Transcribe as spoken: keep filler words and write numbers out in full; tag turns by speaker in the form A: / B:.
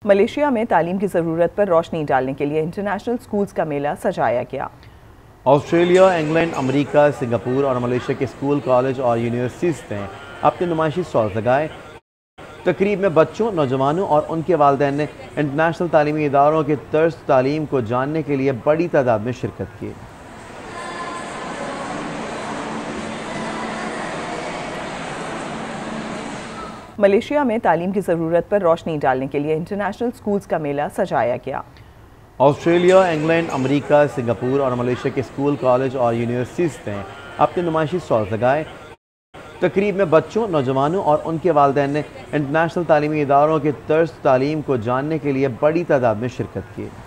A: Malaysia में तालीम की ज़रूरत पर रोशनी डालने के लिए इंटरनेशनल स्कूल्स का मेला सजाया गया।
B: ऑस्ट्रेलिया, इंग्लैंड, अमेरिका, सिंगापुर और मलेशिया के स्कूल, कॉलेज और यूनिवर्सिटीज़ ने अपने नुमाइशी स्टॉल लगाए। तकरीब में बच्चों, नौजवानों और उनके वालिदैन ने इंटरनेशनल तालीमी इदारों के तर्ज तालीम को जानने के लिए बड़ी तादाद में शिरकत की।
A: मलेशिया में तालीम की ज़रूरत पर रोशनी डालने के लिए इंटरनेशनल स्कूल्स का मेला सजाया गया।
B: ऑस्ट्रेलिया, इंग्लैंड, अमेरिका, सिंगापुर और मलेशिया के स्कूल, कॉलेज और यूनिवर्सिटीज़ ने अपने नुमाइशी स्टॉल लगाए। तकरीब में बच्चों, नौजवानों और उनके वालिदैन ने इंटरनेशनल तालीमी इदारों के तर्ज तालीम को जानने के लिए बड़ी तादाद में शिरकत की।